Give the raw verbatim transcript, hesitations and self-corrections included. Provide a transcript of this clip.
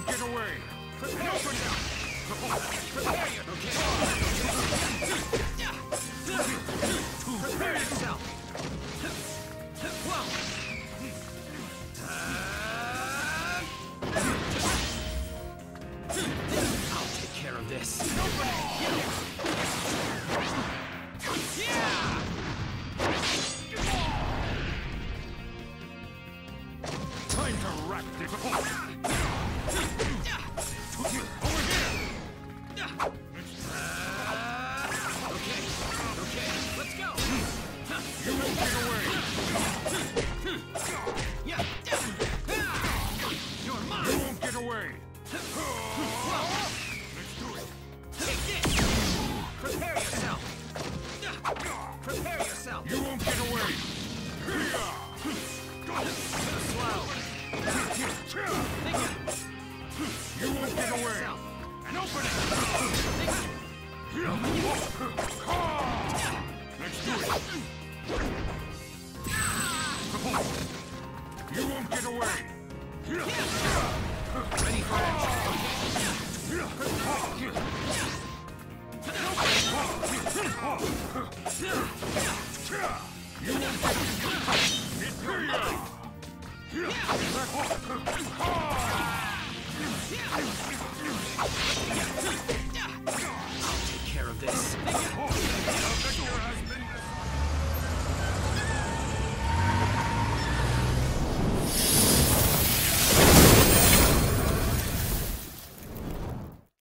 won't get away. Prepare yourself. Prepare your... Okay. Prepare yourself. Whoa. I'll take care of this. Yeah! Time to wrap this up. Over here! Okay, okay, let's go! You won't get away! You're mine! You won't get away! Let's do it! Take this! Prepare yourself! Prepare yourself! You won't get away! Slow! You won't get away! And open it! Let's do it! You won't get away! Ready for action! You won't get away! I'll take care of this.